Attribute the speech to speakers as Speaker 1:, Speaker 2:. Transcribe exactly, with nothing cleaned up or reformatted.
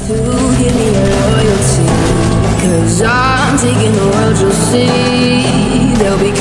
Speaker 1: to give me your loyalty, 'cause I'm taking the world, you'll see. They'll be